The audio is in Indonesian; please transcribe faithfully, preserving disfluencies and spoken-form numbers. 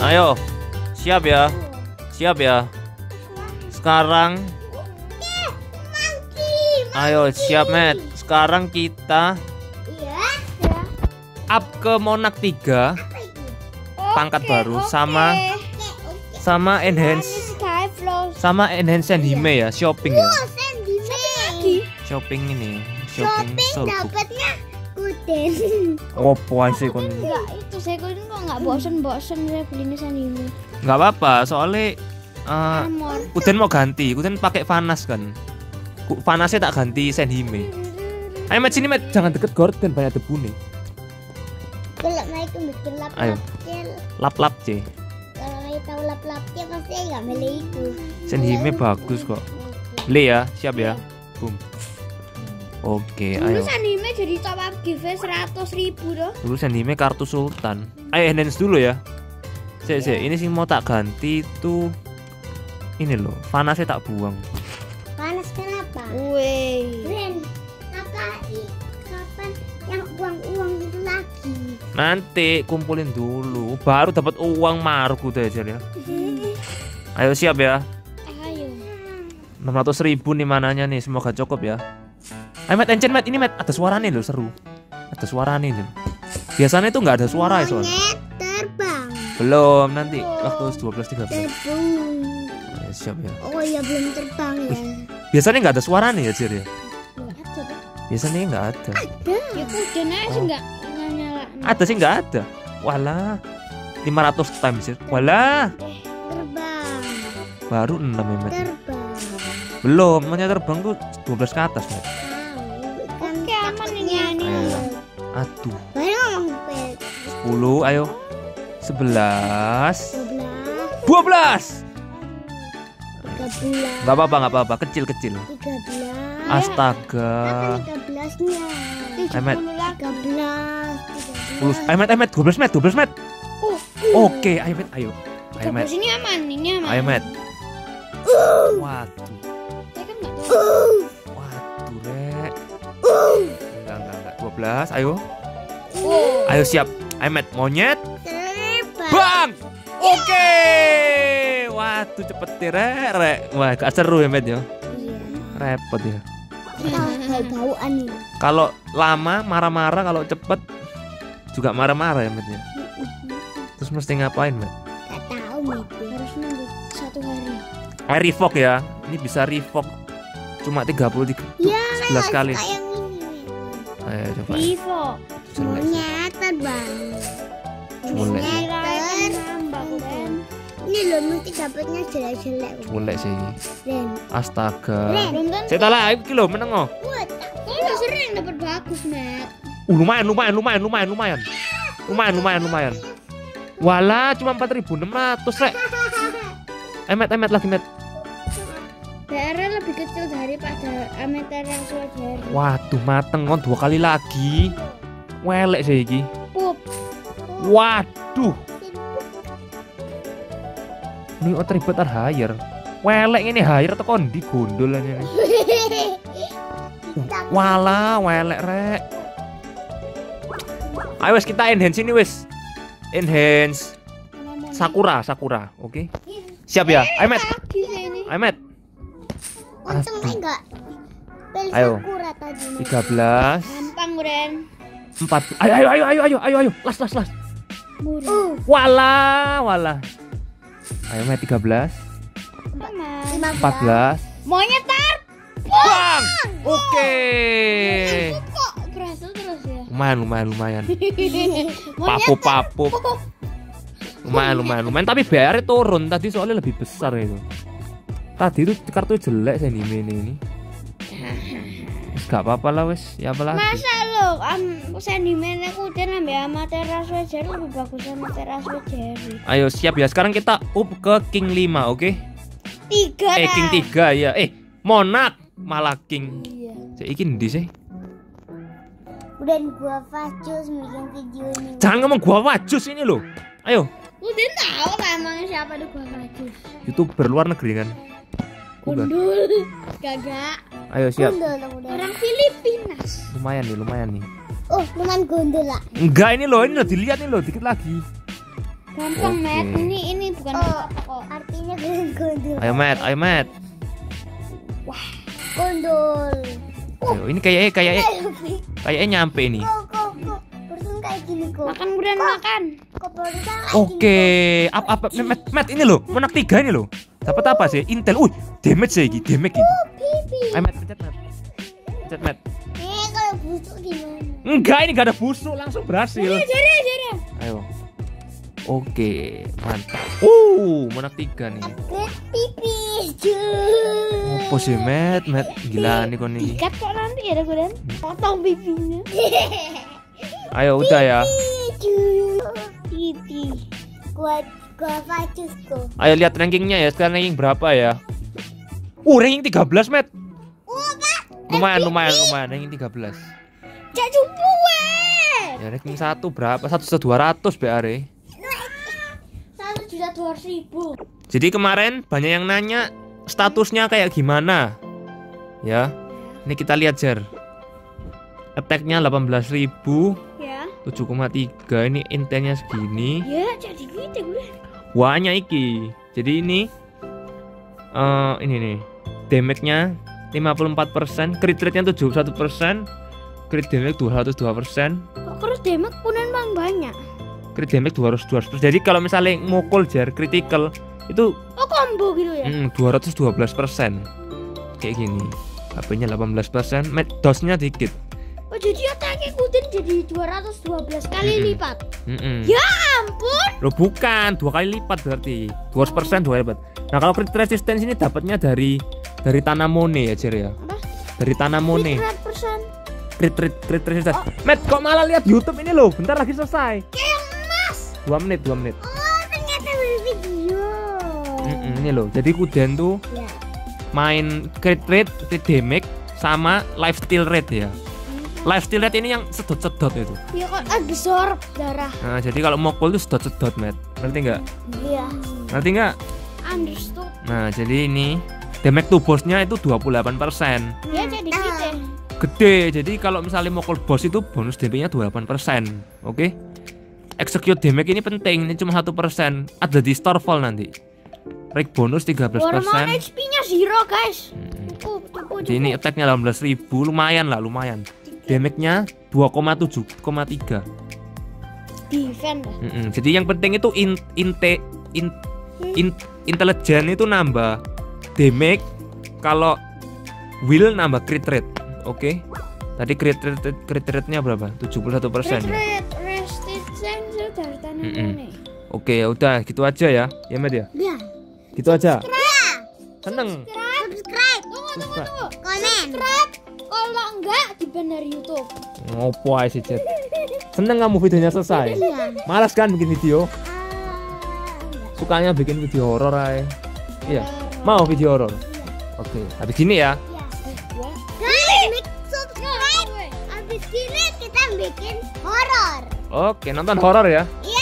Ayo, siap ya, siap ya. Sekarang, ayo siap Matt. Sekarang kita up ke Monarch tiga, pangkat baru sama sama enhance, sama enhance Sandhime ya, shopping ya. Shopping ini, shopping dapatnya kuden. Opo sih kon? Enggak, itu saya kuden kok nggak bosen-bosen saya beli ini Sandhime. Nggak apa-apa, soalnya uh, Kuden mau ganti, Kuden pakai Vanas kan. Vanasnya tak ganti Sandhime. Ayo Mat sini Mat, jangan deket Gordon banyak debu nih. Kalau mau itu bikin lap-lap. Ayo. Lap-lap C. Kalau mau tahu lap-lapnya pasti nggak milih itu. Sandhime bagus kok. Le ya, siap ya. Boom. Oke, Dulu ayo. Sandhime jadi top up giveaway seratus ribu loh. Dulu Sandhime kartu Sultan. Ayo enhance dulu ya. Sik, sik, ini sih mau tak ganti tuh. Ini loh, Vanasnya tak buang. Panas kenapa? Wih. Ren, kakak kapan yang uang-uang itu lagi? Nanti kumpulin dulu, baru dapat uang marku deh aja ya. Ayo siap ya. Ayo. enam ratus ribu nih mananya nih, semoga cukup ya. Ayo Mat, encen Mat, ini Mat, ada suaranya loh, seru. Ada suaranya nih. Biasanya itu nggak ada suara ya soalnya. Terbang. Belum, nanti waktu dua belas tiga puluh. Terbang. Ayo, siap ya. Oh ya belum terbang ya. Biasanya nggak ada suaranya ya Cir ya. Nggak ada. Biasanya nggak ada. Ada. Ya kuden aja sih nggak nyala. Ada sih nggak ada. Walah, lima ratus times Cir. Walah, Terbang. baru enam ya Mat. Terbang. Belum, namanya terbang tuh dua belas ke atas Mat. Oke aman ini ini. Ayo. Aduh, Baru ngomong pet. sepuluh, ayo. sebelas, dua belas. dua belas. tiga belas. Gak apa-apa, gak apa-apa, kecil-kecil. tiga belas. Astaga. tiga belasnya. Ayo Mat. tiga belas. sepuluh. Ayo Mat, ayo Mat, dua belas Mat, dua belas Mat. Oh. Oke, ayo Mat, ayo. Ayo Mat. Ini aman, ini aman. Ayo Mat. Waduh. Saya kan nggak tahu. Waduh, Rek. Enggak, enggak, enggak. dua belas, ayo. Oh. Ayo siap. Ayo Mat, monyet. Terbang. Bang. Oke. Waduh, cepet deh, Rek, Rek. Wah, gak seru ya Mat ya. Iya. Repot ya. Bau-bauan ini. Kalau lama marah-marah, kalau cepet juga marah-marah ya Mat ya. Terus mesti ngapain Mat? Gak tahu Mat. Harus nunggu satu hari. Air revoke ya. Ini bisa revoke cuma tiga puluh tiga Ya, sebelas kali. yang ini. Ayo coba. Vivo. Jelek sih. Monyet terbang. Jelek sih. Monyet terbang. Ini loh mesti dapatnya jelek-jelek. Jelek sih. Ren. Astaga. Ren. Saya tahu lah, iki lho meneng oh. Wah, kok udah sering dapat bagus, Mat. Uh, lumayan, lumayan, lumayan, lumayan, lumayan. Lumayan, lumayan, lumayan. Walah, cuma empat ribu enam ratus, Rek. Emet, emet lagi, Met. B R lebih kecil daripada Ameter yang Swajari. Waduh, mateng kon dua kali lagi. Welek sih iki. Pup. Waduh. Ini otribet ar hire. Welek ini hire tekan di gondol ini. Walah, welek rek. Ayo wes kita enhance ini wes. Enhance Sakura, Sakura. Oke. Siap ya? Ayo Met. Ayo Met. Untung enggak. Ayo. Sakura tadi. tiga belas. Gampang, Ren. empat. Ayo ayo ayo ayo ayo ayo ayo. Las las las. Uh. Walah, walah. Ayo Met tiga belas. empat belas. Monyet tar. Bang. Oke. Kok berhasil terus ya? Lumayan, lumayan, lumayan. Papu-papu. Lumayan, lumayan, lumayan. Tapi B R turun tadi soalnya lebih besar itu. Tadi itu kartu jelek Sandhime ini. ini. Gak apa-apa lah wes. Ya apa lagi? Masa lo um, Sandhime aku udah nambah Amaterasu Swajari lebih bagus Amaterasu Swajari. Ayo siap ya. Sekarang kita up ke King lima, oke? Okay? Tiga. Eh King tiga ya. Eh Monarch malah King. Iya. Saya ikin di sih. Udah gua Fajus bikin video ini. Jangan ngomong gua Fajus ini loh. Ayo. Udah tahu lah emangnya siapa tuh gua Fajus. YouTuber luar negeri kan. Gundul. Gagak. Ayo siap. Gundul, orang Filipinas. Lumayan nih, lumayan nih. Oh, lumayan gundul lah. Enggak ini loh, ini loh dilihat nih loh dikit lagi. Gampang, Oke. Matt. Ini ini bukan Oh, kok. artinya dengan gondol. Ayo Matt, ayo Matt. Gondol. Ayo, ini kayaknya kayaknya Lebih. kayaknya nyampe ini. Kok kok kok. Barusan kayak gini kok. Makan kemudian makan. Kok barusan kayak Oke, apa apa Matt, Matt ini loh, menak tiga ini loh. Dapat apa sih? Intel. Wih, damage ya iki, damage iki. pipi. Ayo Matt, pencet Matt. Pencet Matt. Eh, kalau busuk gimana? Enggak, ini gak ada busuk, langsung berhasil. Jare, jare. Ayo. Oke, mantap. Uh, menak tiga nih. Get pipi. Cuy. Apa sih Matt? Matt gila nih kon ini. Dikat kok nanti ya kemudian. Potong pipinya. Ayo udah ya. Cuy. Pipi. Gua gua facusku. Ayo lihat rankingnya ya. Sekarang ranking berapa ya? Uh, ranking tiga belas, Matt. Lumayan, lumayan, lumayan. Ranking tiga belas. Cak cupu weh. Ya ranking satu berapa? satu juta dua ratus B R E. Satu juta dua ratus ribu. Jadi kemarin banyak yang nanya statusnya kayak gimana. Ya. Ini kita lihat, Jer. Attack-nya delapan belas ribu, Ya. tujuh koma tiga. Ini intelnya segini. Ya, jadi gitu gue. Wahnya iki. Jadi ini eh ini nih. Damage-nya lima puluh empat persen, crit rate-nya tujuh puluh satu persen, crit damage dua ratus dua persen, Kok terus demek punan bang banyak. crit damage dua ratus dua persen. Jadi kalau misalnya mukul jar critical itu Oh combo gitu ya. mm, dua ratus dua belas persen. Kayak gini. H P-nya delapan belas persen, dosnya dikit. Oh jadi attack ikutin jadi dua ratus dua belas kali Mm-mm. lipat. Mm-mm. Ya ampun. Loh bukan, dua kali lipat berarti. dua ratus persen dua kali lipat. Nah, kalau crit resistance ini dapatnya dari dari Tanamone ya, Jer ya. Apa? Dari Tanamone. seratus persen. Crit crit crit resistance. Matt, kok malah lihat YouTube ini loh? Bentar lagi selesai. Kayak emas. dua menit, dua menit. Oh, ternyata video. Mm-mm, ini loh. Jadi Kuden tuh Ya. main crit rate, crit damage sama life steal rate ya. Life steal rate ini yang sedot-sedot itu. Ya kok absorb darah. Nah, jadi kalau mukul tuh sedot-sedot, Matt. Ngerti nggak? Iya. Ngerti nggak? Understood. Nah, jadi ini damage to boss-nya itu dua puluh delapan persen. Ya jadi gitu. Gede. Jadi kalau misalnya mukul boss itu bonus D P-nya dua puluh delapan persen. Oke? Execute damage ini penting, ini cuma satu persen. Ada di Starfall nanti. Rig bonus tiga belas Hormon persen. H P-nya zero guys. Cukup, cukup, Jadi ini cukup. attack-nya delapan belas ribu, lumayan lah, lumayan. Damage-nya dua koma tujuh koma tiga. Defend. Mm-mm. Jadi yang penting itu in, inte, in, in, intelijen itu nambah damage, kalau will nambah crit rate. Oke. Tadi crit rate crit rate-nya berapa? tujuh puluh satu persen ya. Red resistance dari tanah Mm-mm. ini. Oke, ya udah gitu aja ya. Ya, Med ya. Ya. Gitu aja. Seneng. Subscribe. Tunggu, tunggu, tunggu. Komen. Subscribe. Kalau enggak di ban dari YouTube. Ngopo aja sih, Cet. Seneng kamu videonya selesai? Iya. Malas kan bikin video? Ah, enggak. Sukanya bikin video horor aja. Iya. Mau video horor? Oke, habis gini ya. Wah. Klik subscribe. Abis ini kita bikin horor. Oke, nonton horor ya. Iya.